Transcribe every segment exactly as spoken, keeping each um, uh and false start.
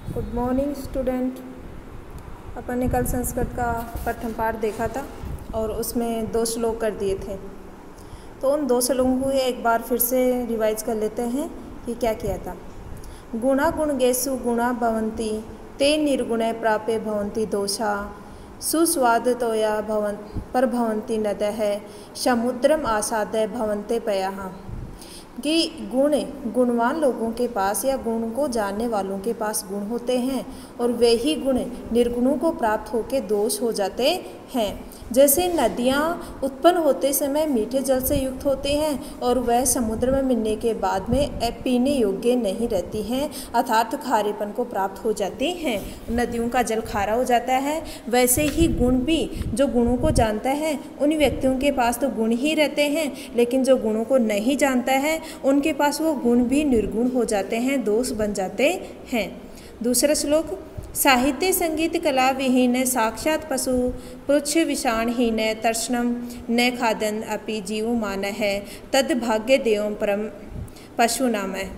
Good morning student. अपन ने कल संस्कृत का प्रथम पाठ देखा था और उसमें दो श्लोक कर दिए थे, तो उन दो श्लोकों को एक बार फिर से रिवाइज कर लेते हैं कि क्या किया था। गुणा गुणगेषु गुणा भवन्ति ते निर्गुणे प्राप्य भवन्ति दोषा सुस्वादतोया भवन पर भवन्ति नदः समुद्रम आसादय भवन्ते पयः। कि गुण गुणवान लोगों के पास या गुण को जानने वालों के पास गुण होते हैं और वे ही गुण निर्गुणों को प्राप्त होकर दोष हो जाते हैं। जैसे नदियाँ उत्पन्न होते समय मीठे जल से युक्त होती हैं और वह समुद्र में मिलने के बाद में पीने योग्य नहीं रहती हैं, अर्थात खारेपन को प्राप्त हो जाती हैं, नदियों का जल खारा हो जाता है। वैसे ही गुण भी जो गुणों को जानता है उन व्यक्तियों के पास तो गुण ही रहते हैं, लेकिन जो गुणों को नहीं जानता है उनके पास वो गुण भी निर्गुण हो जाते हैं, दोष बन जाते हैं। दूसरा श्लोक, साहित्य संगीत कला विहीन साक्षात पशु पृच्छ विषाणहीन तर्षणम न खादन अपि जीव मान है तद भाग्य देवं परम पशु नाम है।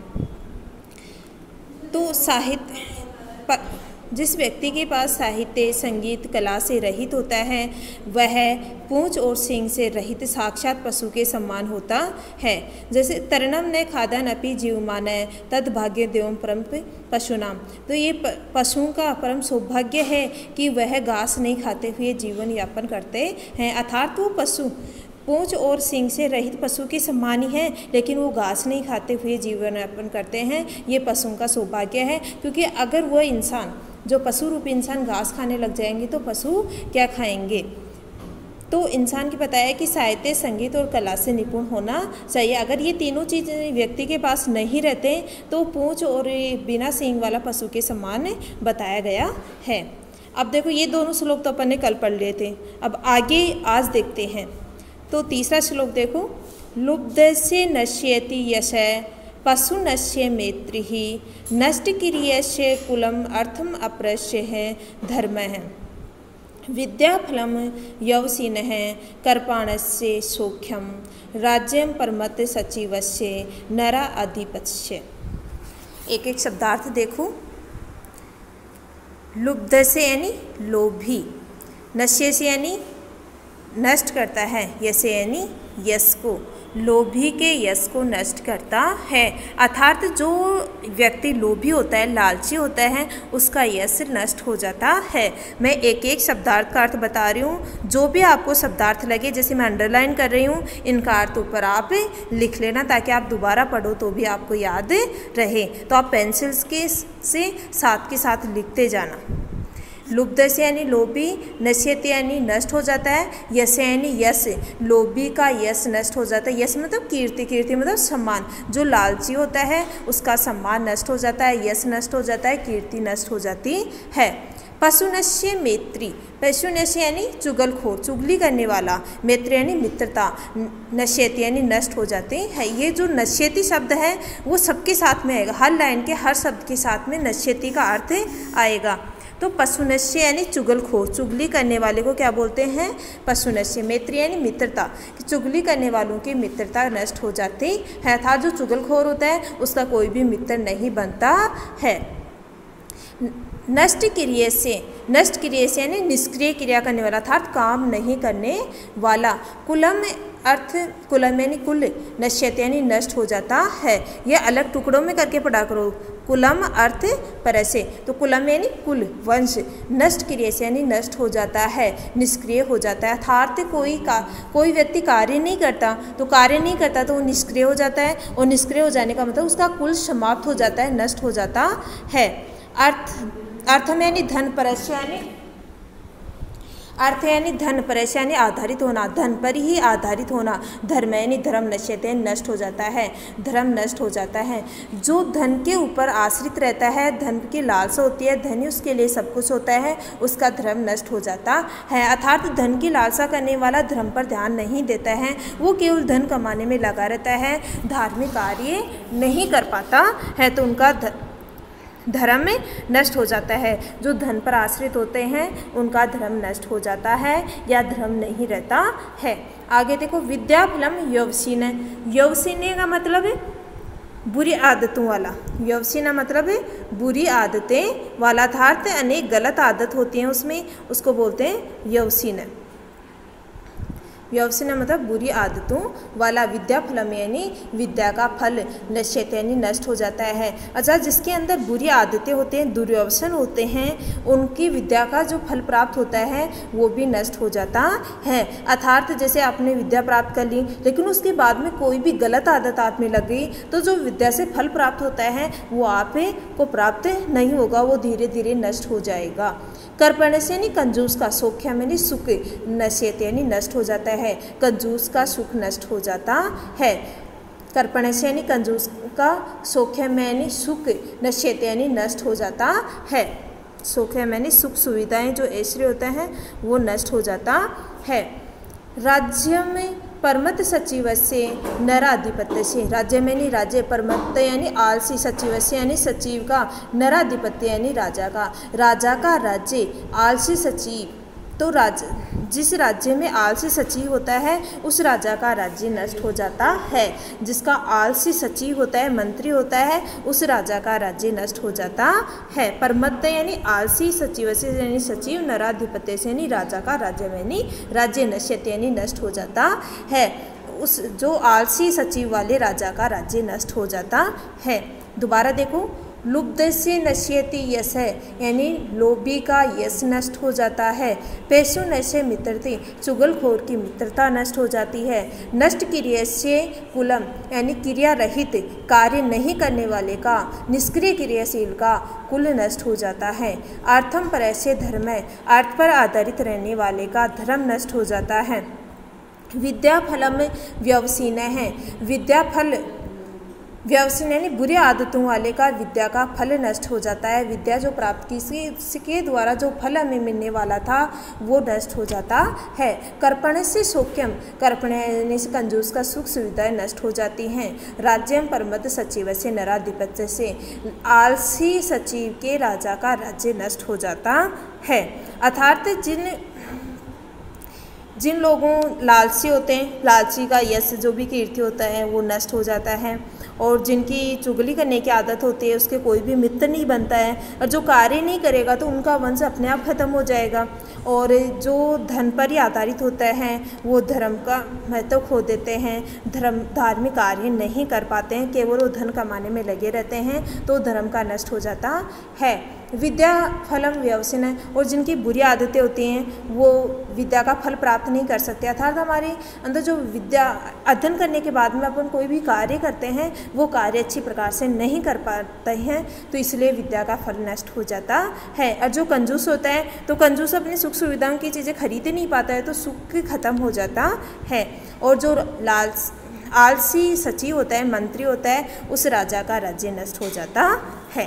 तो साहित्य, जिस व्यक्ति के पास साहित्य संगीत कला से रहित होता है वह पूंछ और सींग से रहित साक्षात पशु के समान होता है। जैसे तरणम ने खादन अपि जीवमान तद भाग्य देवं परम पशुनाम। तो ये पशुओं का परम सौभाग्य है कि वह घास नहीं खाते हुए जीवन यापन करते हैं, अर्थात वो पशु पूंछ और सींग से रहित पशु के समान ही है, लेकिन वो घास नहीं खाते हुए जीवन यापन करते हैं। ये पशुओं का सौभाग्य है, क्योंकि अगर वह इंसान जो पशु रूपी इंसान घास खाने लग जाएंगे तो पशु क्या खाएंगे। तो इंसान की पता है कि साहित्य संगीत और कला से निपुण होना चाहिए। अगर ये तीनों चीज़ें व्यक्ति के पास नहीं रहते तो पूंछ और बिना सींग वाला पशु के समान बताया गया है। अब देखो, ये दोनों श्लोक तो अपन ने कल पढ़ लिए थे, अब आगे आज देखते हैं। तो तीसरा श्लोक देखो, लुब्धस्य नश्यति यशः पशु नश्य मैत्री ही नष्ट क्रियस्य कुलम अर्थम अप्रश्य है धर्म है विद्याफलम यवसीन है कर्पाणस्य सौख्यम राज्यम परमत सचिवस्य नरा अधिपत्य। एक एक शब्दार्थ देखो। लुब्ध से यानी लोभी, नश्य से यानी नष्ट करता है, यसे यानी यश को, लोभी के यश को नष्ट करता है। अर्थात जो व्यक्ति लोभी होता है, लालची होता है, उसका यश नष्ट हो जाता है। मैं एक एक शब्दार्थ का अर्थ बता रही हूँ, जो भी आपको शब्दार्थ लगे, जैसे मैं अंडरलाइन कर रही हूँ, इनका अर्थ ऊपर आप लिख लेना ताकि आप दोबारा पढ़ो तो भी आपको याद रहे। तो आप पेंसिल्स के से साथ के साथ लिखते जाना। लुब्ध से यानी लोभी, नश्यति यानी नष्ट हो जाता है, यश यानी यश, लोभी का यश नष्ट हो जाता है। यश मतलब कीर्ति, कीर्ति मतलब सम्मान। जो लालची होता है उसका सम्मान नष्ट हो जाता है, यश नष्ट हो जाता है, कीर्ति नष्ट हो जाती है। पशु नश्य मैत्री, पशु नश्य यानी चुगलखोर, चुगली करने वाला, मैत्री यानी मित्रता, नश्यति यानी नष्ट हो जाते हैं। ये जो नश्यति शब्द है वो सबके साथ में आएगा, हर लाइन के हर शब्द के साथ में नश्यति का अर्थ आएगा। तो पशु नश्य यानी चुगलखोर, चुगली करने वाले को क्या बोलते हैं, पशु नश्य। मैत्री यानी मित्रता, कि चुगली करने वालों की मित्रता नष्ट हो जाती है, अर्थात जो चुगलखोर होता है उसका कोई भी मित्र नहीं बनता है। नष्ट क्रिया से, नष्ट क्रिया से यानी निष्क्रिय क्रिया करने वाला, अर्थात काम नहीं करने वाला। कुलम अर्थ, कुलम यानी कुल, नश्यत यानी नष्ट हो जाता है। यह अलग टुकड़ों में करके पढ़ा करो। कुलम अर्थ परसे, तो कुलम यानी कुल, वंश, नष्ट क्रिया से यानी नष्ट हो जाता है, निष्क्रिय हो जाता है। अर्थात कोई का कोई व्यक्ति कार्य नहीं करता, तो कार्य नहीं करता तो वो निष्क्रिय हो जाता है, और निष्क्रिय हो जाने का मतलब उसका कुल समाप्त हो जाता है, नष्ट हो जाता है। अर्थ, अर्थम यानी धन परस्य यानी अर्थ यानी धन परस्य यानी आधारित होना, धन पर ही आधारित होना। धर्म यानी धर्म नश्यते नष्ट हो जाता है, धर्म नष्ट हो जाता है। जो धन के ऊपर आश्रित रहता है, धन की लालसा होती है, धन ही उसके लिए सब कुछ होता है, उसका धर्म नष्ट हो जाता है। अर्थात धन की लालसा करने वाला धर्म पर ध्यान नहीं देता है, वो केवल धन कमाने में लगा रहता है, धार्मिक कार्य नहीं कर पाता है, तो उनका धर्म में नष्ट हो जाता है। जो धन पर आश्रित होते हैं उनका धर्म नष्ट हो जाता है या धर्म नहीं रहता है। आगे देखो, विद्याफलम यवसीन, यवसीने का मतलब है बुरी आदतों वाला। व्यवसीना मतलब है बुरी आदतें वाला था, अर्थ अनेक गलत आदत होती हैं उसमें, उसको बोलते हैं व्यवसीना। व्यवसीना मतलब बुरी आदतों वाला। विद्या फलम यानी विद्या का फल, नश्यते यानी नष्ट हो जाता है। अच्छा, जिसके अंदर बुरी आदतें होते हैं, दुर्व्यसन होते हैं, उनकी विद्या का जो फल प्राप्त होता है वो भी नष्ट हो जाता है। अर्थात जैसे आपने विद्या प्राप्त कर ली लेकिन उसके बाद में कोई भी गलत आदत आप में लग गई तो जो विद्या से फल प्राप्त होता है वो आप को प्राप्त नहीं होगा, वो धीरे धीरे नष्ट हो जाएगा। कर्पण्य यानी कंजूस का, सौख्यम यानी सुख, नश्यते यानी नष्ट हो जाता है, कंजूस का सुख नष्ट हो जाता है। कर्पण्य यानी कंजूस का, सौख्यम यानी सुख, नश्यते यानी नष्ट हो जाता है। सौख्यम यानी सुख सुविधाएं जो ऐश्वर्य होता है वो नष्ट हो जाता है। राज्य में परमत सचिव से नराधिपत्य से, राज्य में यानी राज्य, परमत यानी आलसी, सचिव से यानी सचिव का, नराधिपत्य यानी राजा का, राजा का राज्य, आलसी सचिव। तो राज जिस राज्य में आलसी सचिव होता है उस राजा का राज्य नष्ट हो जाता है। जिसका आलसी सचिव होता है, मंत्री होता है, उस राजा का राज्य नष्ट हो जाता है। परमत्त यानी आलसी, सचिव से यानी सचिव, नराधिपत्य से यानी राजा का राज्य में यानी राज्य, नश्यते यानी नष्ट हो जाता है। उस जो आलसी सचिव वाले राजा का राज्य नष्ट हो जाता है। दोबारा देखो, लुब्ध से नश्यति यश है यानी लोभी का यश नष्ट हो जाता है। पैसों नशे मित्रति, चुगलखोर की मित्रता नष्ट हो जाती है। नष्ट क्रिया से कुलम यानी क्रिया रहित, कार्य नहीं करने वाले का, निष्क्रिय क्रियाशील का कुल नष्ट हो जाता है। अर्थम पर ऐसे धर्म है, अर्थ पर आधारित रहने वाले का धर्म नष्ट हो जाता है। विद्या फलम व्यवसीना है, विद्या फल व्यवसीन यानी बुरी आदतों वाले का विद्या का फल नष्ट हो जाता है। विद्या जो प्राप्त की के द्वारा जो फल हमें मिलने वाला था वो नष्ट हो जाता है। कर्पण्य से सौख्यम, कर्पण्य यानी से कंजूस का सुख सुविधाएं नष्ट हो जाती हैं। राज्यम परमत सचिव से, नराधिपत्य से आलसी सचिव के राजा का राज्य नष्ट हो जाता है। अर्थात जिन जिन लोगों लालची होते हैं, लालची का यश जो भी कीर्ति होता है वो नष्ट हो जाता है। और जिनकी चुगली करने की आदत होती है उसके कोई भी मित्र नहीं बनता है। और जो कार्य नहीं करेगा तो उनका वंश अपने आप खत्म हो जाएगा। और जो धन पर ही आधारित होता है वो धर्म का महत्व खो देते हैं, धर्म धार्मिक कार्य नहीं कर पाते हैं, केवल वो धन कमाने में लगे रहते हैं, तो धर्म का नष्ट हो जाता है। विद्या फलम व्यवसीन है, और जिनकी बुरी आदतें होती हैं वो विद्या का फल प्राप्त नहीं कर सकते। अर्थात हमारे अंदर जो विद्या अध्ययन करने के बाद में अपन कोई भी कार्य करते हैं वो कार्य अच्छी प्रकार से नहीं कर पाते हैं, तो इसलिए विद्या का फल नष्ट हो जाता है। और जो कंजूस होता है तो कंजूस अपनी सुख सुविधाओं की चीज़ें खरीद नहीं पाता है, तो सुख खत्म हो जाता है। और जो लाल आलसी सचिव होता है, मंत्री होता है, उस राजा का राज्य नष्ट हो जाता है।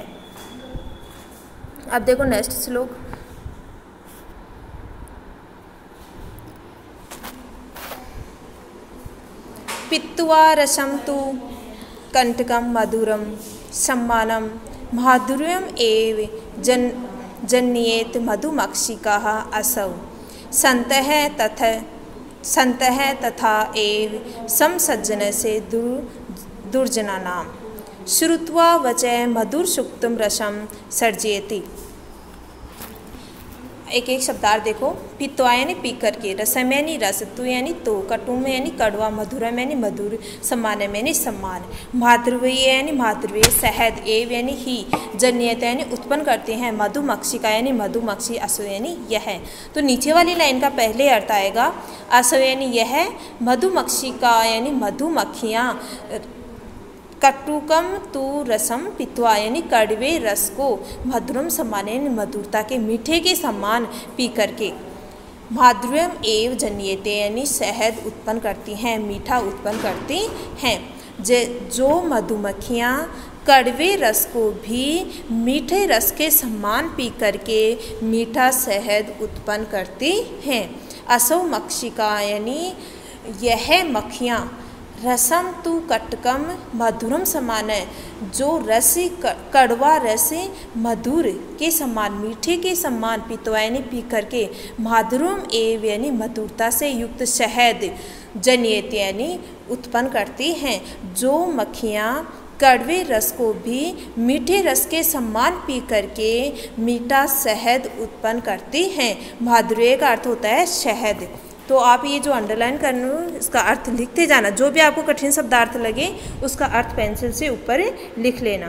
अब देखो नेक्स्ट श्लोक, पित्वा रसम तु कंटकम मधुरम सम्मानम माधुर्यम एव जन जन्येत मधुमक्षिकाः असौ सन्तः तथा सन्तः तथा एव समसज्जन से दुर दुर्जनानाम श्रुत्वा वचय मधुर सुक्तम रसम सर्जयति। एक एक शब्दार्थ देखो, पित्वा यानी पी करके, रसम यानी रस, तु यानी तो, कटुम यानी कड़वा, मधुरम यानी मधुर, सम्मानम यानी सम्मान, माधुर्य यानी माधुर्य, शहद, एव यानी ही, जन्यत यानी उत्पन्न करते हैं, मधुमक्षिका यानी मधुमक्षी, असो यानी यह। तो नीचे वाली लाइन का पहले अर्थ आएगा, असो यानी यह, मधुमक्षिका यानी मधुमक्खियाँ, कटुकम तु रसम पित्वा यानी कड़वे रस को, मधुरम सम्मान यानी मधुरता के, मीठे के सम्मान पी करके, माधुर्यम एव जन्यते यानी शहद उत्पन्न करती हैं, मीठा उत्पन्न करती हैं। जो मधुमक्खियाँ कड़वे रस को भी मीठे रस के सम्मान पी करके मीठा शहद उत्पन्न करती हैं। असौ मक्षिका यानी यह मक्खियाँ, रसम तु कटकम मधुरम समान है, जो रस कड़वा रस मधुर के समान, मीठे के समान, पित्वा यानी पी करके, माधुरम एव यानी मधुरता से युक्त शहद, जन्यत यानी उत्पन्न करती हैं। जो मक्खियाँ कड़वे रस को भी मीठे रस के समान पी करके मीठा शहद उत्पन्न करती हैं। माधुर्य का अर्थ होता है शहद। तो आप ये जो अंडरलाइन करना इसका अर्थ लिखते जाना, जो भी आपको कठिन शब्दार्थ लगे उसका अर्थ पेंसिल से ऊपर लिख लेना।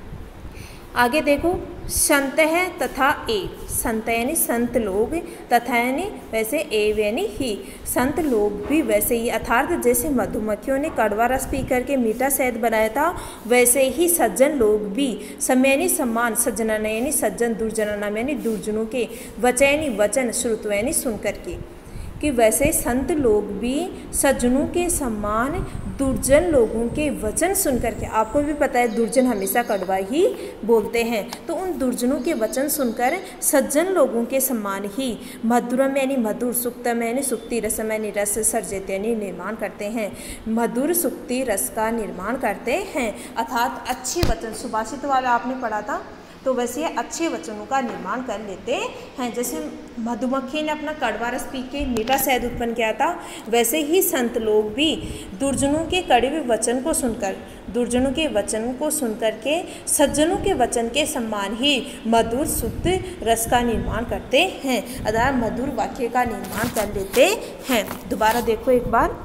आगे देखो, संत है तथा ए। संत यानी संत लोग, तथा यानी वैसे, एव यानी ही। संत लोग भी वैसे ही, अर्थात जैसे मधुमक्खियों ने कड़वा रस पी करके मीठा शहद बनाया था, वैसे ही सज्जन लोग भी, समय यानी सम्मान, सज्जना यानी सज्जन, दुर्जना नाम यानी दुर्जनों के, वचन वचन, श्रुत यानी सुन करके, कि वैसे संत लोग भी सज्जनों के सम्मान, दुर्जन लोगों के वचन सुन करके, आपको भी पता है दुर्जन हमेशा कड़वा ही बोलते हैं, तो उन दुर्जनों के वचन सुनकर सज्जन लोगों के सम्मान ही मधुरम यानी मधुर, सुक्तम यानी सुक्ति, रसम यानी रस, सर्जित यानी निर्माण करते हैं। मधुर सुक्ति रस का निर्माण करते हैं, अर्थात अच्छे वचन, सुभाषित वाला आपने पढ़ा था, तो वैसे अच्छे वचनों का निर्माण कर लेते हैं। जैसे मधुमक्खी ने अपना कड़वा रस पी के मीठा शहद उत्पन्न किया था, वैसे ही संत लोग भी दुर्जनों के कड़वे वचन को सुनकर, दुर्जनों के वचन को सुनकर के सज्जनों के वचन के सम्मान ही मधुर शुद्ध रस का निर्माण करते हैं, अर्थात मधुर वाक्य का निर्माण कर लेते हैं। दोबारा देखो एक बार,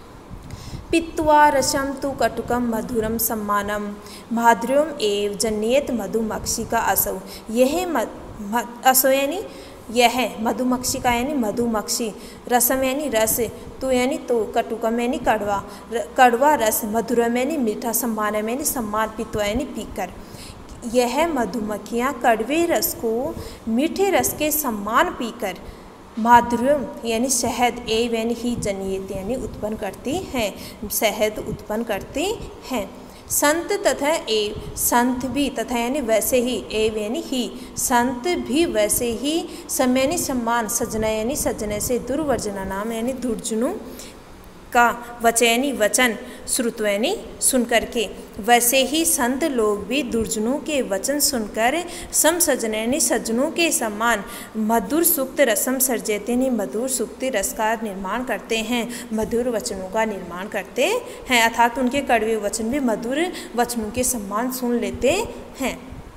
पित्वा रसम तु कटुकम मधुरम सम्मानम माधुर्यम एव जन्येत मधुमक्षिका असौ। यह असौ यानी यह, मधुमक्षिका यानी मधुमक्षी, रसम यानी रस, तो यानी तो, कटुकम यानी कड़वा, कड़वा रस, मधुरम यानी मीठा, सम्मानम यानी सम्मान, पित्वा यानी पीकर। यह मधुमक्खियाँ कड़वे रस को मीठे रस के सम्मान पीकर माधुर्यम यानी शहद, एव यानी ही, जनियत यानी उत्पन्न करती हैं, शहद उत्पन्न करती हैं। संत तथा एव, संत भी, तथा यानी वैसे ही, एव यानी ही, संत भी वैसे ही, सम यानी सम्मान, सजना यानी सजने से, दुर्वर्जना नाम यानी दुर्जनों का, वचन यानी वचन, श्रुत यानी सुन करके, वैसे ही संत लोग भी दुर्जनों के वचन सुनकर सम सजन यानी सज्जनों के समान मधुर सुक्त रसम सर्जते यानी मधुर सुक्त रस का निर्माण करते हैं, मधुर वचनों का निर्माण करते हैं, अर्थात उनके कड़वे वचन भी मधुर वचनों के समान सुन लेते हैं।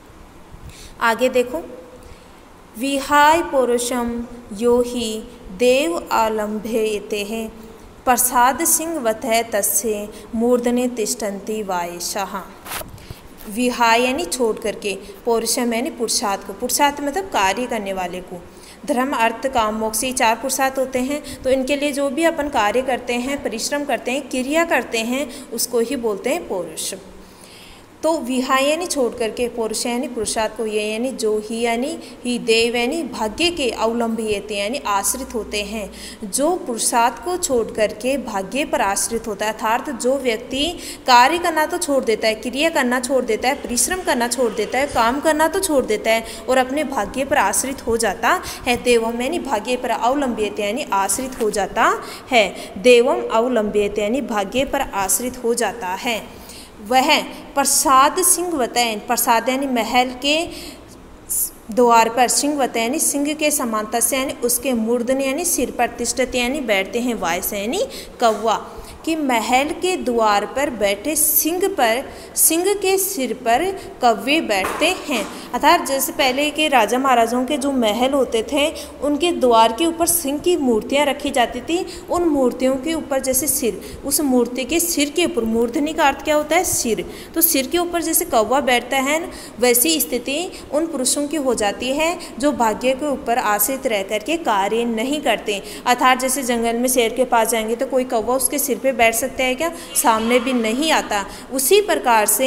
आगे देखो, विहाय पौरुषम यो ही देव आलम्भयते हैं प्रसाद सिंहवत है तस्य मूर्धने तिष्ठन्ति वायशाह। विहाय यानी छोड़ करके, पौरुषम यानी पुरुषार्थ को, पुरुषार्थ मतलब कार्य करने वाले को, धर्म अर्थ काम मोक्ष ये चार पुरुषार्थ होते हैं, तो इनके लिए जो भी अपन कार्य करते हैं, परिश्रम करते हैं, क्रिया करते हैं, उसको ही बोलते हैं पौरुष। तो विहाय यानी छोड़ करके, पौरुष यानी पुरुषार्थ को, ये यानी जो, ही यानी ही, देव यानी भाग्य के, अवलंबियते यानी आश्रित होते हैं, जो पुरुषार्थ को छोड़ करके भाग्य पर आश्रित होता है, अर्थात जो व्यक्ति कार्य करना तो छोड़ देता है, क्रिया करना छोड़ देता है, परिश्रम करना छोड़ देता है, काम करना तो छोड़ देता है और अपने भाग्य पर आश्रित हो जाता है। देवम यानी भाग्य पर, अवलंबियते यानी आश्रित हो जाता है, देवम अवलंबियते यानी भाग्य पर आश्रित हो जाता है, वह प्रसाद सिंहवतैन, प्रसाद यानी महल के द्वार पर, सिंहवत यानी सिंह के समानता से यानी उसके मूर्धन यानी सिर पर, तिष्ठते यानी बैठते हैं, वायस यानी कौवा, कि महल के द्वार पर बैठे सिंह पर, सिंह के सिर पर कौवे बैठते हैं, अर्थात जैसे पहले के राजा महाराजाओं के जो महल होते थे उनके द्वार के ऊपर सिंह की मूर्तियां रखी जाती थी, उन मूर्तियों के ऊपर जैसे सिर, उस मूर्ति के सिर के ऊपर, मूर्धनी का अर्थ क्या होता है सिर, तो सिर के ऊपर जैसे कौवा बैठता है वैसी स्थिति उन पुरुषों की हो जाती है जो भाग्य के ऊपर आश्रित रह करके कार्य नहीं करते, अर्थात जैसे जंगल में शेर के पास जाएंगे तो कोई कौवा उसके सिर पे बैठ सकता है क्या, सामने भी नहीं आता। उसी प्रकार से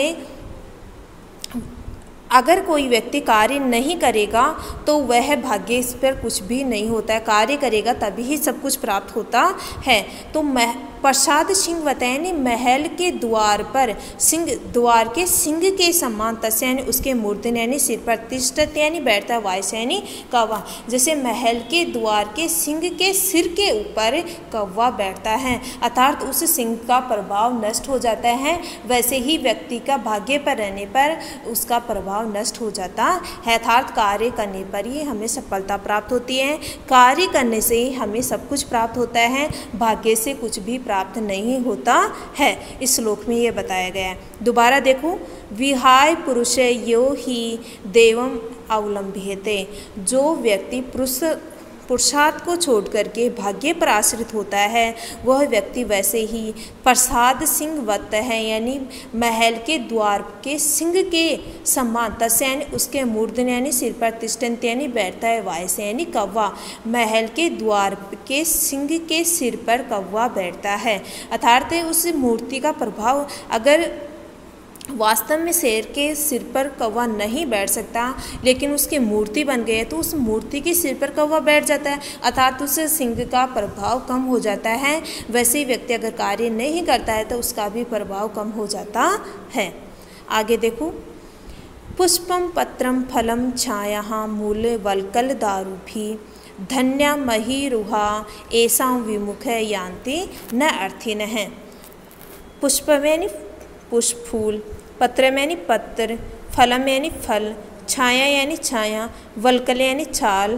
अगर कोई व्यक्ति कार्य नहीं करेगा तो वह भाग्य इस पर कुछ भी नहीं होता है, कार्य करेगा तभी ही सब कुछ प्राप्त होता है। तो मह प्रसाद सिंहवत यानी महल के द्वार पर, सिंह द्वार के सिंह के समान, तस्य यानी उसके मूर्धन यानी सिर पर, तिष्ठत यानी बैठता, वायस यानी कौवा, जैसे महल के द्वार के सिंह के सिर के ऊपर कौवा बैठता है, अर्थात उस सिंह का प्रभाव नष्ट हो जाता है, वैसे ही व्यक्ति का भाग्य पर रहने पर उसका प्रभाव नष्ट हो जाता है, अर्थात कार्य करने पर ही हमें सफलता प्राप्त होती है, कार्य करने से ही हमें सब कुछ प्राप्त होता है, भाग्य से कुछ भी प्राप्त प्राप्त नहीं होता है। इस श्लोक में ये बताया गया है। दोबारा देखो, विहाय पुरुष यो ही देवम अवलंबियते, जो व्यक्ति पुरुष पुरुषार्थ को छोड़ करके भाग्य पर आश्रित होता है वह व्यक्ति वैसे ही प्रसाद सिंह वत है, यानी महल के द्वार के सिंह के समान, तस्य यानी उसके मूर्धन यानी सिर पर, तिष्ठन्त यानी बैठता है, वायसे यानी कौवा, महल के द्वार के सिंह के सिर पर कौवा बैठता है। अर्थात उस मूर्ति का प्रभाव, अगर वास्तव में शेर के सिर पर कौवा नहीं बैठ सकता लेकिन उसकी मूर्ति बन गई है तो उस मूर्ति के सिर पर कौवा बैठ जाता है, अर्थात उस सिंह का प्रभाव कम हो जाता है। वैसे ही व्यक्ति अगर कार्य नहीं करता है तो उसका भी प्रभाव कम हो जाता है। आगे देखो, पुष्पम पत्रम फलम छाया मूल वल्कल दारूभी धन्या महीरुहा ऐसा विमुख यान्ति न अर्थिन है। पुष्प में यानी पुष्प फूल, पत्र में यानी पत्र, फलम यानी फल, छाया यानी छाया, वल्कल यानी छाल,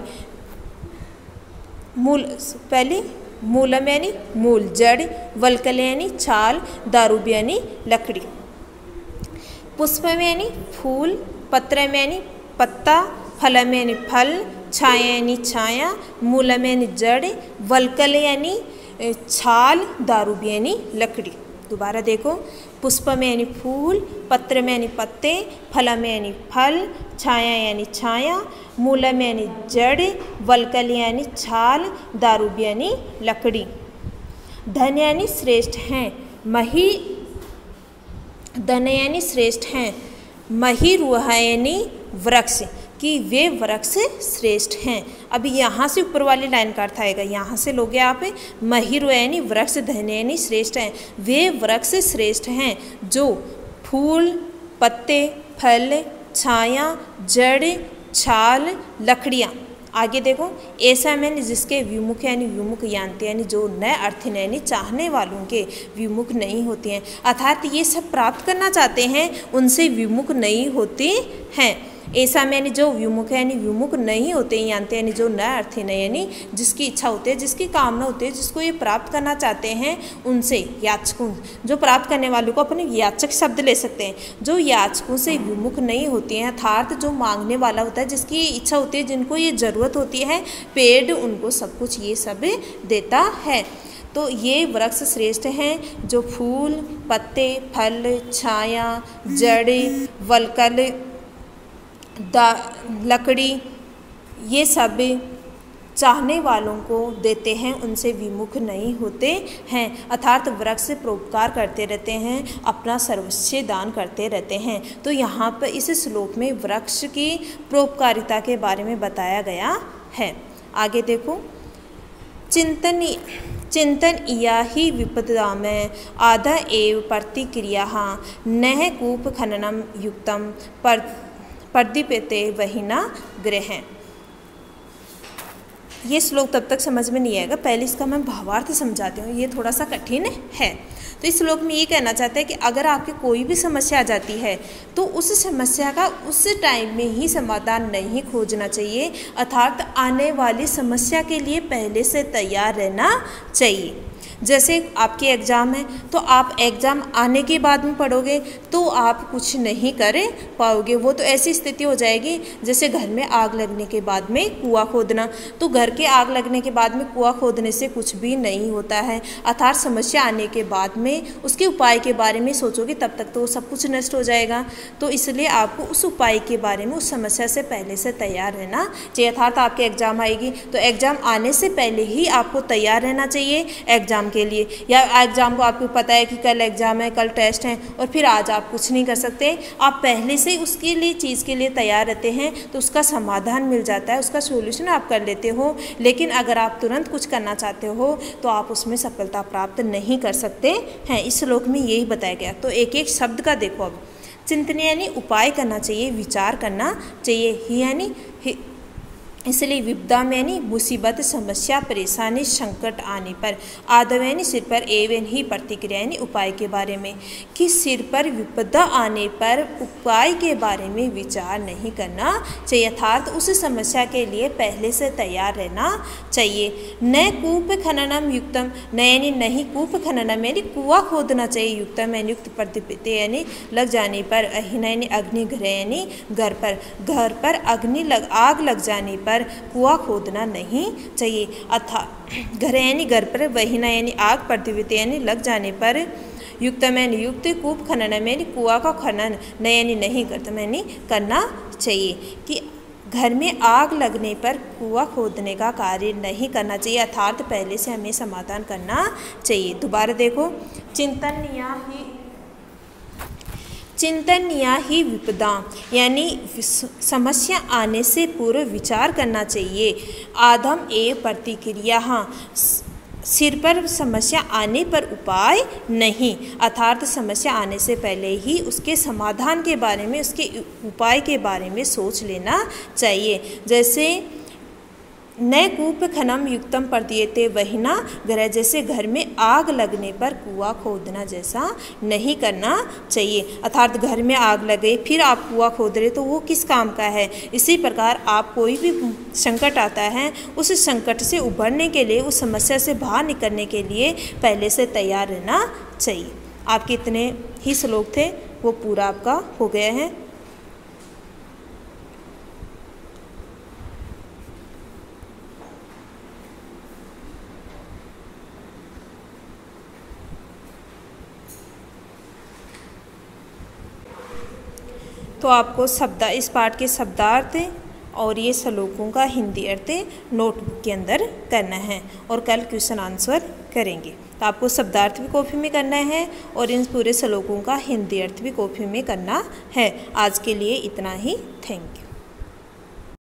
मूल पहले मूलम यानी मूल जड़, वल्कल यानी छाल, दारूब यानी लकड़ी। पुष्प में यानी फूल, पत्र में यानी पत्ता, फलम यानी फल, छाया यानी छाया, मूलम यानी जड़, वल्कल यानी छाल, दारूब यानी लकड़ी। दोबारा देखो, पुष्प में यानी फूल, पत्र में यानी पत्ते, फल में यानी फल, छाया यानी छाया, मूल में यानी जड़, वल्कल यानी छाल, दारूब यानी लकड़ी। धन यानी श्रेष्ठ हैं, मही धन यानी श्रेष्ठ हैं, महीरुह यानी वृक्ष, कि वे वृक्ष श्रेष्ठ हैं। अभी यहाँ से ऊपर वाली लाइन का अर्थ आएगा, यहाँ से लोगे आप महीरुह यानी वृक्ष, धन यानी श्रेष्ठ हैं, वे वृक्ष श्रेष्ठ हैं जो फूल, पत्ते, फल, छाया, जड़, छाल, लकड़ियाँ। आगे देखो, ऐसा मैंने जिसके विमुख यानी विमुख यान्ति यानी जो न अर्थिन यानी चाहने वालों के विमुख नहीं होती हैं, अर्थात ये सब प्राप्त करना चाहते हैं उनसे विमुख नहीं होते हैं। ऐसा में यानी जो विमुख है यानी विमुख नहीं होते हैं, यान्ति यानी जो न अर्थिन है यानी जिसकी इच्छा होती है, जिसकी कामना होती है, जिसको ये प्राप्त करना चाहते हैं उनसे, याचकों, जो प्राप्त करने वालों को अपने याचक शब्द ले सकते हैं, जो याचकों से विमुख नहीं होती हैं, अर्थात जो मांगने वाला होता है, जिसकी इच्छा होती है, जिनको ये ज़रूरत होती है, पेड़ उनको सब कुछ ये सब देता है। तो ये वृक्ष श्रेष्ठ हैं जो फूल, पत्ते, फल, छाया, जड़, वल्कल, दा लकड़ी ये सब चाहने वालों को देते हैं, उनसे विमुख नहीं होते हैं, अर्थात वृक्ष परोपकार करते रहते हैं, अपना सर्वस्व दान करते रहते हैं। तो यहाँ पर इस श्लोक में वृक्ष की परोपकारिता के बारे में बताया गया है। आगे देखो, चिंतन चिंतन इया ही विपदा में आधा एव प्रतिक्रिया नह कूप खननम युक्तम पर प्रदीप्यते वहिना ग्रह। ये श्लोक तब तक समझ में नहीं आएगा, पहले इसका मैं भावार्थ समझाती हूँ, ये थोड़ा सा कठिन है। तो इस श्लोक में ये कहना चाहते हैं कि अगर आपकी कोई भी समस्या आ जाती है तो उस समस्या का उस टाइम में ही समाधान नहीं खोजना चाहिए, अर्थात आने वाली समस्या के लिए पहले से तैयार रहना चाहिए। जैसे आपके एग्ज़ाम है तो आप एग्ज़ाम आने के बाद में पढ़ोगे तो आप कुछ नहीं कर पाओगे, वो तो ऐसी स्थिति हो जाएगी जैसे घर में आग लगने के बाद में कुआं खोदना। तो घर के आग लगने के बाद में कुआं खोदने से कुछ भी नहीं होता है, अर्थात समस्या आने के बाद में उसके उपाय के बारे में सोचोगे तब तक तो सब कुछ नष्ट हो जाएगा। तो इसलिए आपको उस उपाय के बारे में, उस समस्या से पहले से तैयार रहना चाहिए। अर्थात आपके एग्ज़ाम आएगी तो एग्ज़ाम आने से पहले ही आपको तैयार रहना चाहिए एग्ज़ाम के लिए, या एग्ज़ाम को आपको पता है कि कल एग्ज़ाम है, कल टेस्ट है और फिर आज आप कुछ नहीं कर सकते, आप पहले से उसके लिए चीज़ के लिए तैयार रहते हैं तो उसका समाधान मिल जाता है, उसका सॉल्यूशन आप कर लेते हो। लेकिन अगर आप तुरंत कुछ करना चाहते हो तो आप उसमें सफलता प्राप्त नहीं कर सकते हैं। इस श्लोक में यही बताया गया। तो एक एक शब्द का देखो, अब चिंतन यानी उपाय करना चाहिए, विचार करना चाहिए, ही यानी इसलिए विपदा में यानी मुसीबत, समस्या, परेशानी, संकट आने पर, आदव यानी सिर पर, एवं ही प्रतिक्रिया यानी उपाय के बारे में, कि सिर पर विपदा आने पर उपाय के बारे में विचार नहीं करना चाहिए, अर्थात उस समस्या के लिए पहले से तैयार रहना चाहिए। न कूप खननम युक्तम, न यानी नहीं कूप खननम यानी कुआं खोदना चाहिए, युक्तम यानी युक्त प्रतिपत्ति यानी लग जाने पर, अहिना यानी अग्निग्रह यानी घर पर, घर पर अग्नि लग आग लग जाने पर कुआं खोदना नहीं चाहिए, अर्थात घर यानी घर पर, वहीना यानी आग, प्रतिपत्ति यानी लग जाने पर, युक्तम यानी युक्त, कूप खनन यानी कुआं का खनन, न यानी नहीं करतम यानी करना चाहिए, कि घर में आग लगने पर कुआं खोदने का कार्य नहीं करना चाहिए, अर्थात पहले से हमें समाधान करना चाहिए। दोबारा देखो, चिंतनीय ही चिंतनीय ही विपदा यानी समस्या आने से पूर्व विचार करना चाहिए। आधम एवं प्रतिक्रिया, हाँ सिर पर समस्या आने पर उपाय नहीं, अर्थात समस्या आने से पहले ही उसके समाधान के बारे में, उसके उपाय के बारे में सोच लेना चाहिए। जैसे न कूप खनम युक्तम प्रतीयते वहीना ग्रह, जैसे घर में आग लगने पर कुआं खोदना जैसा नहीं करना चाहिए, अर्थात घर में आग लगे फिर आप कुआं खोद रहे तो वो किस काम का है। इसी प्रकार आप कोई भी संकट आता है, उस संकट से उभरने के लिए, उस समस्या से बाहर निकलने के लिए पहले से तैयार रहना चाहिए। आपके इतने ही श्लोक थे, वो पूरा आपका हो गया है। तो आपको शब्द इस पाठ के शब्दार्थ और ये श्लोकों का हिंदी अर्थ नोटबुक के अंदर करना है और कल क्वेश्चन आंसर करेंगे। तो आपको शब्दार्थ भी कॉपी में करना है और इन पूरे श्लोकों का हिंदी अर्थ भी कॉपी में करना है। आज के लिए इतना ही, थैंक यू।